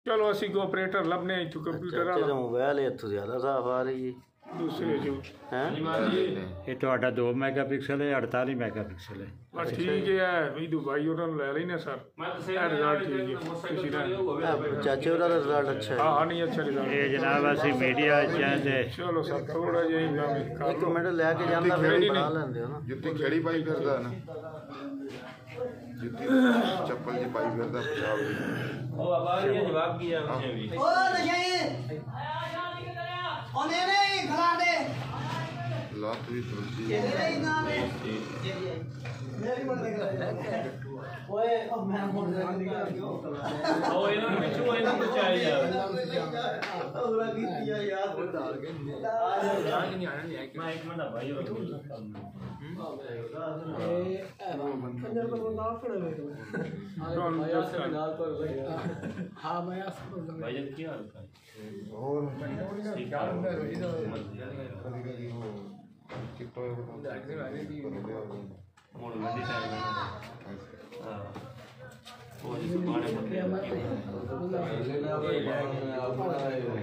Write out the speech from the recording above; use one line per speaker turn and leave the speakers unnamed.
चलो असी को ऑपरेटर लभने इथों कंप्यूटर वाला
मोबाइल इथों ज्यादा साफ आ रही है
दूसरे जो
हैं
ये तो 2 मेगापिक्सल है 48 मेगापिक्सल है
बस ठीक है विदु भाई उन्होंने ले लेने सर रिजल्ट ठीक है किसी का
चाचे का रिजल्ट अच्छा है
हाँ नहीं अच्छा रिजल्ट
ये जनाब असि मीडिया चाहते
चलो सर थोड़ा जिहा
एक मिनट लेके जांदा फिर बना लेंदे हो ना
जुत्ती खड़ी पाई फिरदा ना जुत्ती चप्पल जी पाई फिरदा पेशाब दी
ओ आवाज ये जवाब किया उसने भी
ओ नहीं ओ नहीं खिला दे
लात भी तुलसी
नहीं ना मेरी मन लग रहा है ओए अब मैं मोड़ निकाल क्यों
ओ इन्होंने पिछू इन्होंने चाहिए यार
पूरा किया यार डाल के
मैं एक मिनट भाई
पंजर पर ना पड़े हाँ मैं
भाई जब क्या हाल है
और
ठीक है
कभी वो कितो
मोड़ गंदी टाइम हां वो जिस पानी